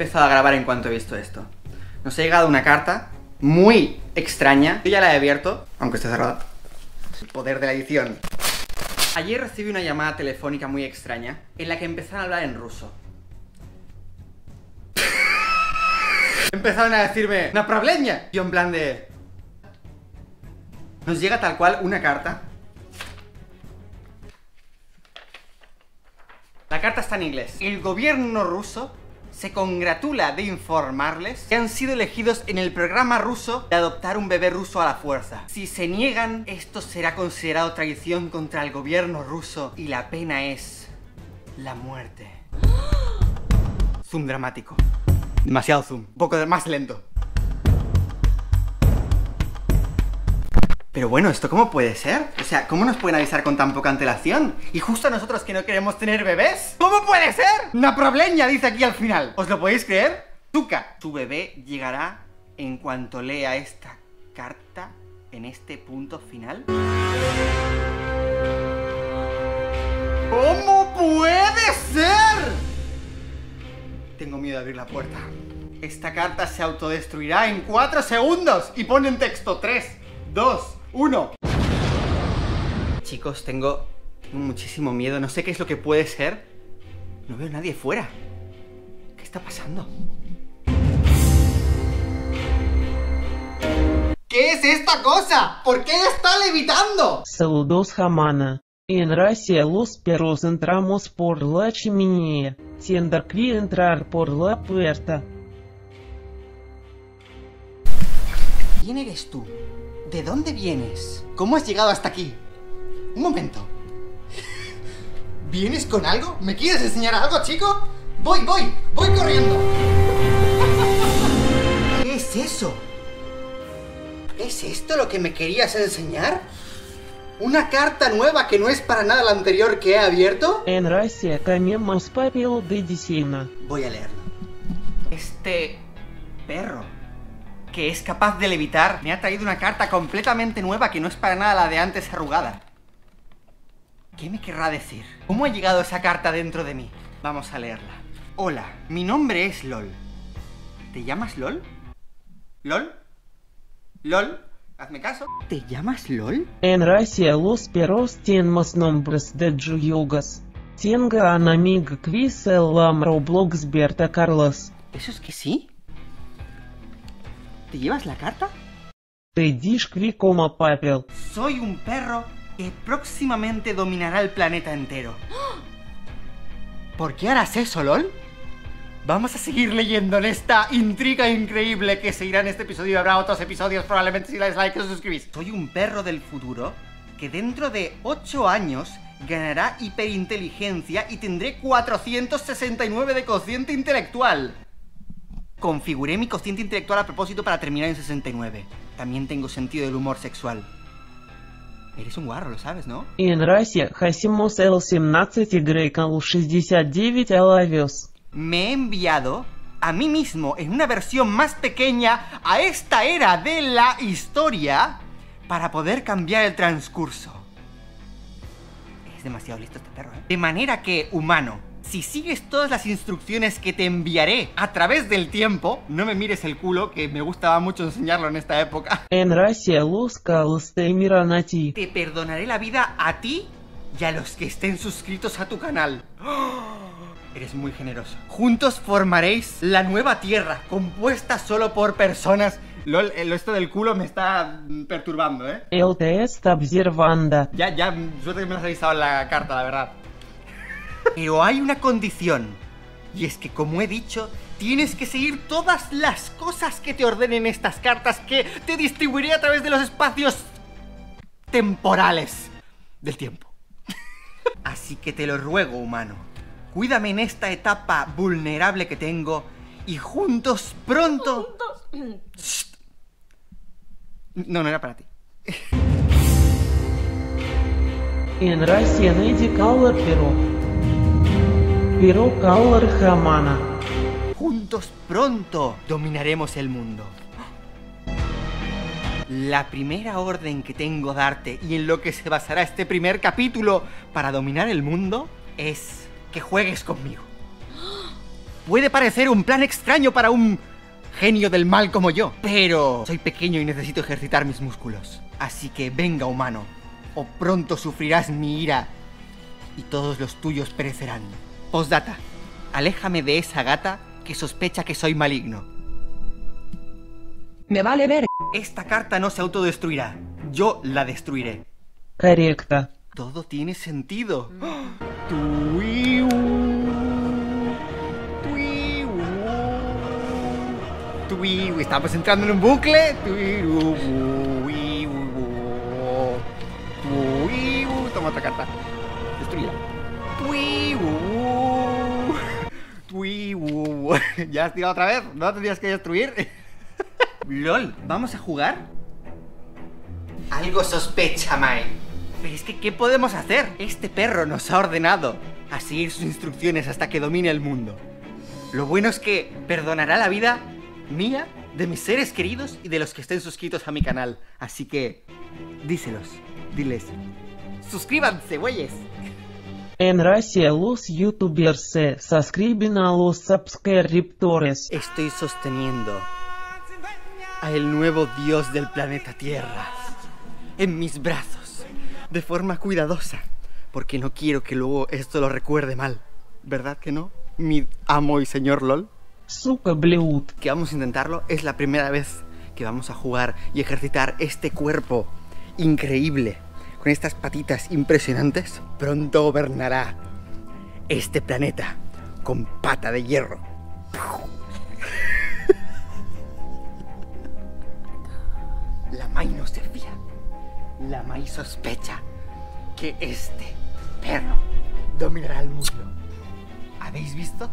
empezado a grabar en cuanto he visto esto. Nos ha llegado una carta muy extraña. Yo ya la he abierto, aunque esté cerrada. El poder de la edición. Ayer recibí una llamada telefónica muy extraña en la que empezaron a hablar en ruso. Empezaron a decirme ¡Napravlenia! Yo en plan de... Nos llega tal cual una carta. La carta está en inglés. El gobierno ruso se congratula de informarles que han sido elegidos en el programa ruso de adoptar un bebé ruso a la fuerza. Si se niegan, esto será considerado traición contra el gobierno ruso y la pena es la muerte. Zoom dramático. Demasiado zoom. Un poco más lento. Pero bueno, ¿esto cómo puede ser? O sea, ¿cómo nos pueden avisar con tan poca antelación? Y justo a nosotros que no queremos tener bebés. ¿Cómo puede ser? Napravlenia dice aquí al final. ¿Os lo podéis creer? Tuca. Tu bebé llegará en cuanto lea esta carta en este punto final. ¿Cómo puede ser? Tengo miedo de abrir la puerta. Esta carta se autodestruirá en 4 segundos. Y pone en texto 3, 2, 1. Chicos, tengo muchísimo miedo. No sé qué es lo que puede ser. No veo a nadie fuera. ¿Qué está pasando? ¿Qué es esta cosa? ¿Por qué está levitando? Saludos, Hamana. En Rusia los perros entramos por la chimenea. Tendrá que entrar por la puerta. ¿Quién eres tú? ¿De dónde vienes? ¿Cómo has llegado hasta aquí? Un momento. ¿Vienes con algo? ¿Me quieres enseñar algo, chico? Voy corriendo. ¿Qué es eso? ¿Es esto lo que me querías enseñar? ¿Una carta nueva que no es para nada la anterior que he abierto? En Rusia comemos papel de dicina. Voy a leerlo. Este perro que es capaz de levitar me ha traído una carta completamente nueva que no es para nada la de antes arrugada. ¿Qué me querrá decir? ¿Cómo ha llegado esa carta dentro de mí? Vamos a leerla. Hola, mi nombre es LOL. ¿Te llamas LOL? ¿LOL? ¿LOL? Hazme caso. ¿Te llamas LOL? En Rusia los perros tenemos nombres de yugas. Tengo una amiga que se llama Roblox Berta Carlos. ¿Eso es que sí? ¿Te llevas la carta? Te discri como papel. Soy un perro que próximamente dominará el planeta entero. ¿Por qué harás eso, LOL? Vamos a seguir leyendo en esta intriga increíble que seguirá en este episodio y habrá otros episodios probablemente si le dais like y os suscribís. Soy un perro del futuro que dentro de 8 años ganará hiperinteligencia y tendré 469 de cociente intelectual. Configuré mi cociente intelectual a propósito para terminar en 69. También tengo sentido del humor sexual. Eres un guarro, lo sabes, ¿no? En Rusia hacemos el 17 y con el 69 a la vez. Me he enviado a mí mismo en una versión más pequeña a esta era de la historia para poder cambiar el transcurso. Es demasiado listo este perro, ¿eh? De manera que, humano, si sigues todas las instrucciones que te enviaré a través del tiempo, no me mires el culo, que me gustaba mucho enseñarlo en esta época. En Rusia los calos te miran a ti. Te perdonaré la vida a ti y a los que estén suscritos a tu canal. ¡Oh! Eres muy generoso. Juntos formaréis la nueva tierra, compuesta solo por personas. LOL, esto del culo me está perturbando, ¿eh? Él te está observando. Ya, suerte que me lo has avisado en la carta, la verdad. Pero hay una condición. Y es que, como he dicho, tienes que seguir todas las cosas que te ordenen estas cartas que te distribuiré a través de los espacios temporales del tiempo. Así que te lo ruego, humano. Cuídame en esta etapa vulnerable que tengo y juntos pronto... ¡Shh! No era para ti. En Rusia найди color pero. Pero color Hamana. Juntos pronto dominaremos el mundo. La primera orden que tengo darte y en lo que se basará este primer capítulo para dominar el mundo es... que juegues conmigo. Puede parecer un plan extraño para un genio del mal como yo, pero soy pequeño y necesito ejercitar mis músculos. Así que venga, humano, o pronto sufrirás mi ira y todos los tuyos perecerán. Postdata, aléjame de esa gata que sospecha que soy maligno. Me vale ver. Esta carta no se autodestruirá, yo la destruiré. Correcto. Todo tiene sentido. Estamos entrando en un bucle. Toma otra carta. Destruida. ¿Ya has tirado otra vez? ¿No tendrías que destruir? LOL, ¿vamos a jugar? Algo sospecha, Mae. Pero es que, ¿qué podemos hacer? Este perro nos ha ordenado a seguir sus instrucciones hasta que domine el mundo. Lo bueno es que perdonará la vida mía, de mis seres queridos y de los que estén suscritos a mi canal. Así que, díselos, diles. Suscríbanse, güeyes. En Rusia los youtubers se suscriben a los suscriptores. Estoy sosteniendo al nuevo dios del planeta Tierra en mis brazos, de forma cuidadosa, porque no quiero que luego esto lo recuerde mal. ¿Verdad que no, mi amo y señor LOL? Сука, блюд. Que vamos a intentarlo, es la primera vez que vamos a jugar y ejercitar este cuerpo increíble, con estas patitas impresionantes. Pronto gobernará este planeta con pata de hierro. La Mai no se fía. La Mai sospecha que este perro dominará el mundo. ¿Habéis visto?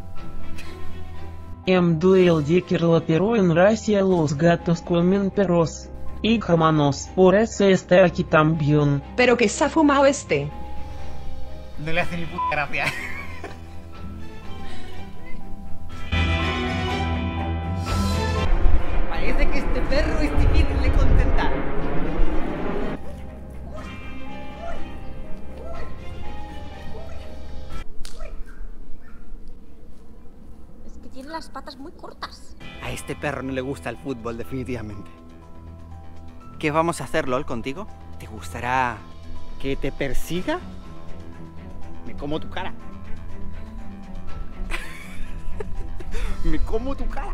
Duel de Kirlopero en Rusia los gatos comen perros y humanos. Por eso está aquí también. Pero que se ha fumado este. No le hace ni puta gracia. Parece que este perro es difícil de contentar. Es que tiene las patas muy cortas. A este perro no le gusta el fútbol, definitivamente. ¿Qué vamos a hacer, LOL, contigo? ¿Te gustará que te persiga? Me como tu cara. Me como tu cara.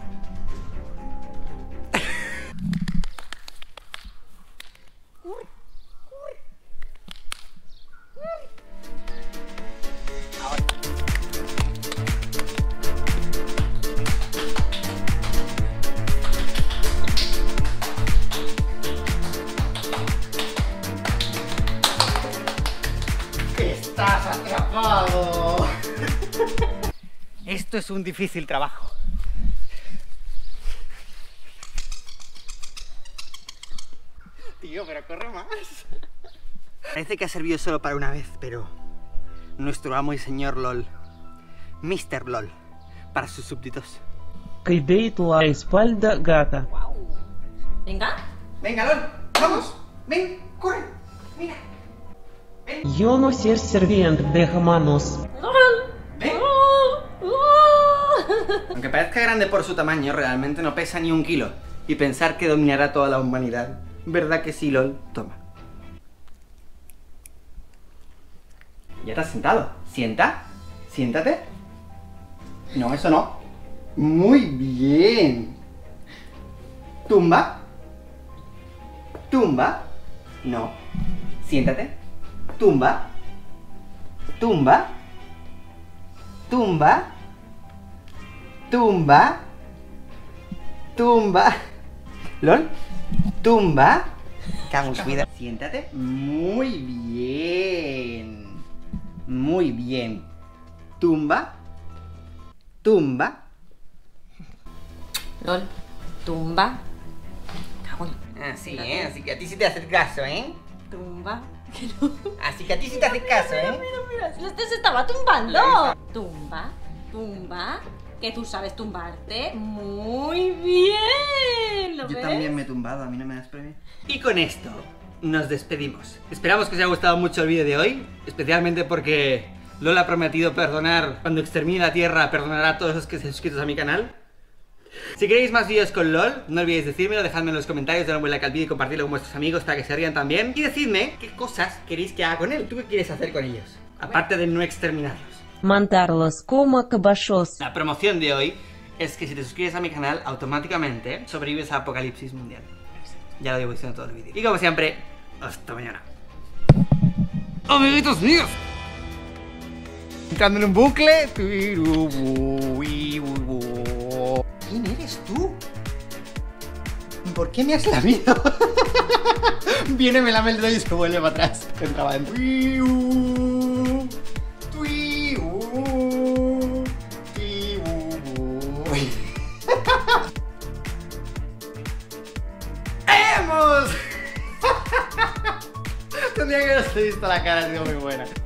¡Estás atrapado! Esto es un difícil trabajo. Tío, pero corre más. Parece que ha servido solo para una vez, pero nuestro amo y señor LOL, Mr. LOL, para sus súbditos. Кидает la espalda gata. Venga. Venga, LOL, vamos. Ven, corre. Mira. Yo no ser serviente de humanos. Ven. Aunque parezca grande por su tamaño, realmente no pesa ni 1 kilo. Y pensar que dominará toda la humanidad. ¿Verdad que sí, LOL? Toma. Ya te has sentado. Sienta. Siéntate. No, eso no. Muy bien. Tumba. Tumba. No. Siéntate. Tumba. Tumba. Tumba. Tumba. Tumba. ¿LOL? Tumba. Camus, vida. Siéntate. Muy bien. Muy bien. Tumba. Tumba. LOL. Tumba. Cago en- Así, así que a ti sí te hace caso, ¿eh? Tumba. Así que a ti sí te hace caso, ¿eh? Mira, este se estaba tumbando. Tumba. Tumba. Que tú sabes tumbarte. Muy bien. ¿Lo Yo ves? también me he tumbado, a mí no me das premio. Y con esto nos despedimos. Esperamos que os haya gustado mucho el vídeo de hoy, especialmente porque LOL ha prometido perdonar. Cuando extermine la Tierra, perdonará a todos los que estén suscritos a mi canal. Si queréis más vídeos con LOL, no olvidéis decírmelo, dejadme en los comentarios, dadle un buen like al vídeo y compartirlo con vuestros amigos para que se rían también. Y decidme qué cosas queréis que haga con él. ¿Tú qué quieres hacer con ellos? Aparte de no exterminarlos. Montarlos como cabachos. La promoción de hoy es que si te suscribes a mi canal, automáticamente sobrevives a apocalipsis mundial. Ya lo digo diciendo todo el vídeo. Y como siempre, hasta mañana. ¡Amiguitos míos! Entrando en un bucle. ¿Quién eres tú? ¿Por qué me has lamido? Viene, me lame el dedo y se vuelve para atrás. Entraba dentro. ¡Hemos! Tendría que haberse visto la cara, ha sido muy buena.